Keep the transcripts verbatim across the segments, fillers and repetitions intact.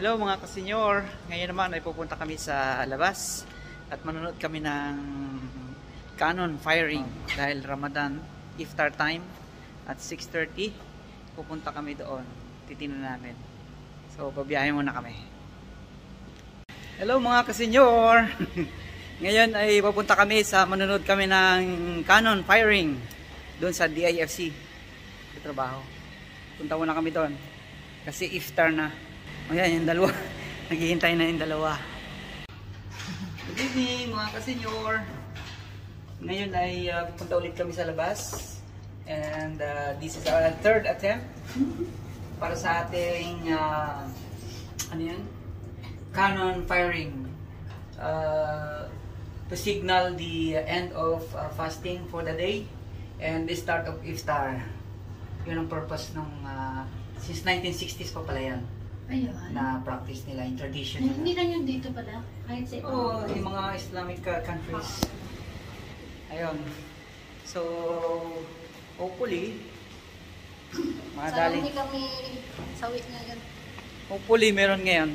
Hello mga kasenyor, ngayon naman ay pupunta kami sa labas at manonood kami ng cannon firing dahil Ramadan iftar time at six thirty. Pupunta kami doon, titingnan namin. So babiyahe muna kami. Hello mga kasenyor. Ngayon ay pupunta kami sa manonood kami ng cannon firing doon sa D I F C sa trabaho. Punta muna kami doon kasi iftar na. O yan, yung dalawa. Naghihintay na yung dalawa. Good evening mga kasenyor. Ngayon ay uh, pupunta ulit kami sa labas. And uh, this is our third attempt para sa ating uh, ano yan? Cannon firing. Uh, to signal the end of uh, fasting for the day and the start of iftar. Yun ang purpose ng uh, since nineteen sixties pa pala yan. Ayun. Na practice nila, yung tradition Ay, nila. hindi lang yung dito pala, kahit sa ibang. Oo, yung mga Islamic uh, countries. Ayun. So, hopefully, mga Sana daling, hindi kami sawi ngayon. hopefully meron ngayon.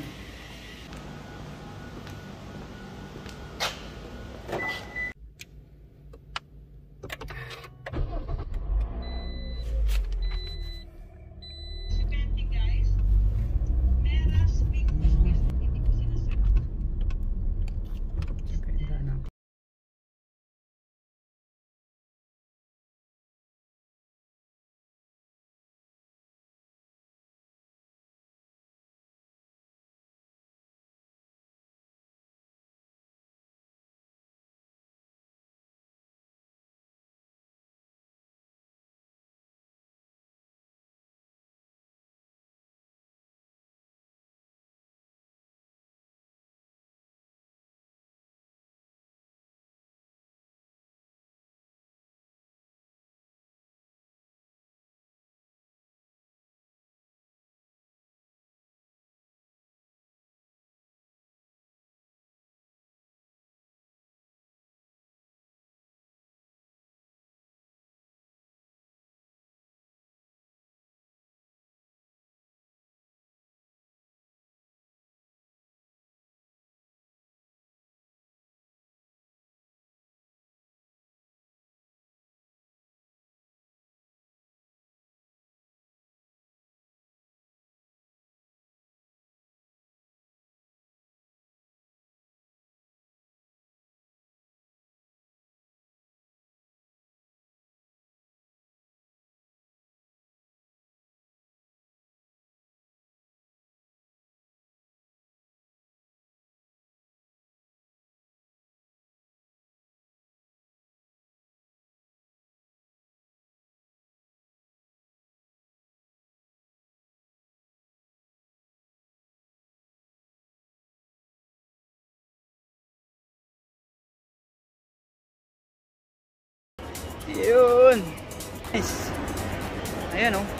Yun. Nice. Ayan o. Oh.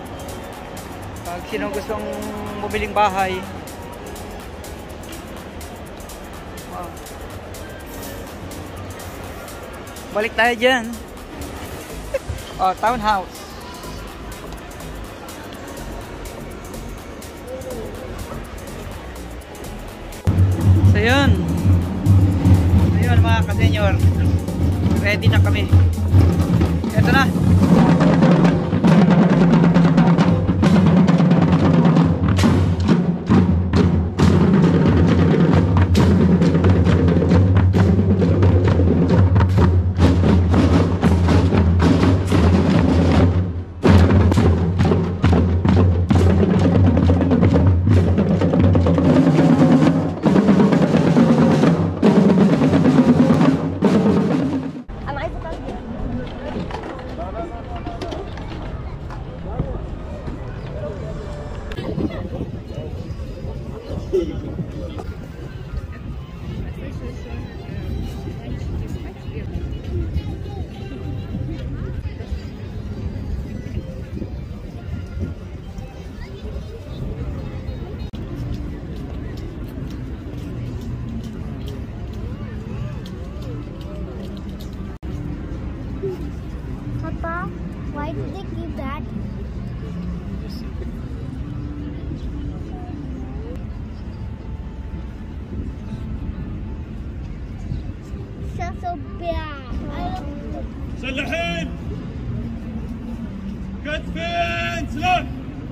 Pag sino gustong bumiling bahay. Wow. Balik tayo dyan. Oh, townhouse. So yun. So yun mga kasenyor. Ready na kami. Ito na. Papa, why did they give that? سلاحين كتفين سلاح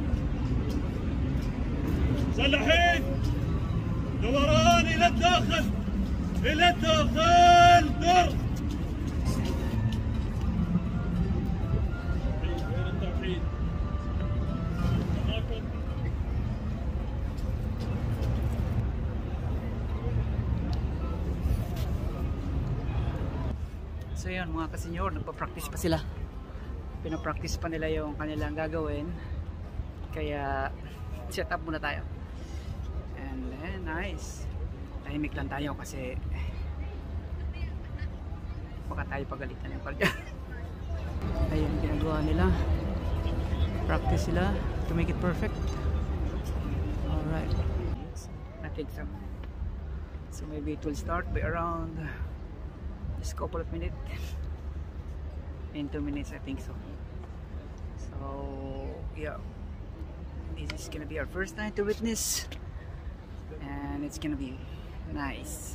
سلاحين دوران الى الداخل الى الداخل دور التوحيد So yun mga kasenyor, nagpa-practice pa sila. Pinapractice pa nila yung kanilang gagawin. Kaya set up muna tayo. And then nice. Tahimik lang tayo kasi baka tayo pagalitan yung parja. Ayun ginagawa nila. Practice sila to make it perfect. Alright. I think so. So maybe it will start by around just a couple of minutes. In two minutes I think so. So yeah, this is gonna be our first time to witness, and it's gonna be nice.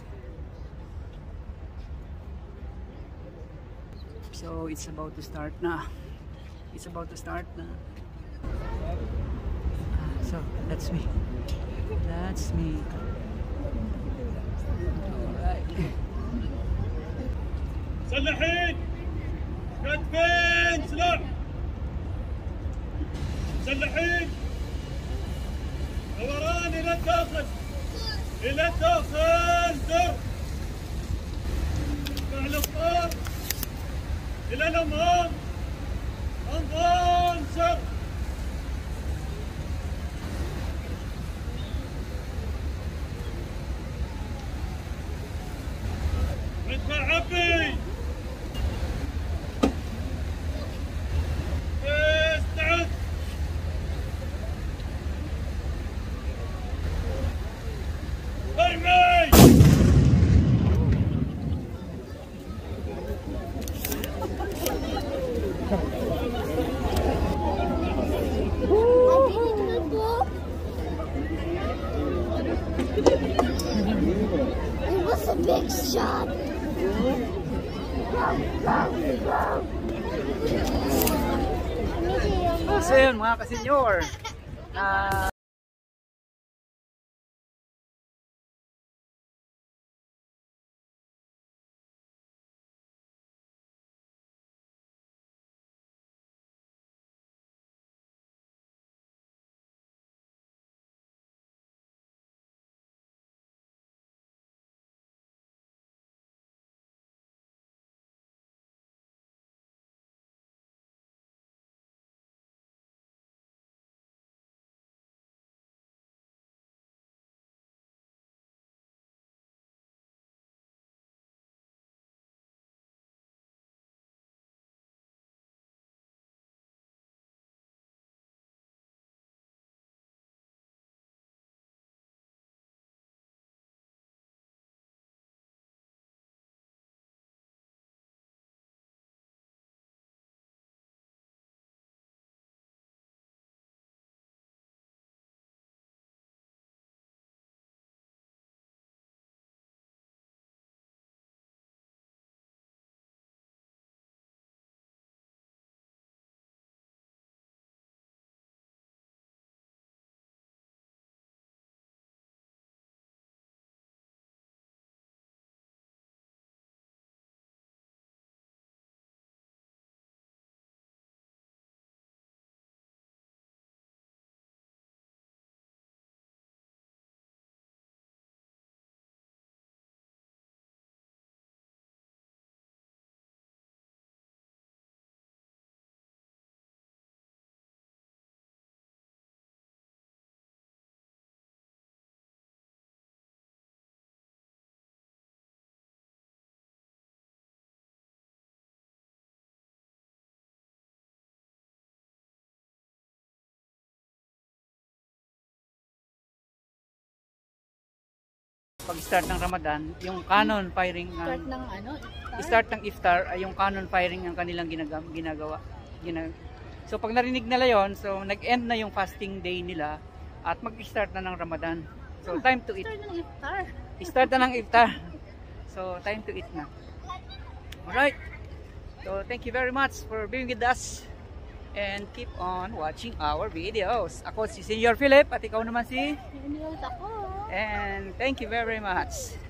So it's about to start na. It's about to start na. So that's me. That's me. Alright. سلاحين كتفين سلاح سلاحين دوران الى الداخل الى الداخل دور فعل الطار الى الامام انظار سر ادفع عبي استعد ارمي It was a big shot. So yun mga kasenyor, uh, pag-start ng Ramadan, yung cannon firing ng Start ng ano? start ng iftar ay yung cannon firing ang kanilang ginagawa. ginagawa ginag so pag narinig nila yon, so nag-end na yung fasting day nila at mag-start na ng Ramadan. So time to eat. Start ng iftar. Start na ng iftar. So time to eat na. Alright. So thank you very much for being with us. And keep on watching our videos. Ako si Senior Philip at ikaw naman si... Hindi ako. And thank you very much.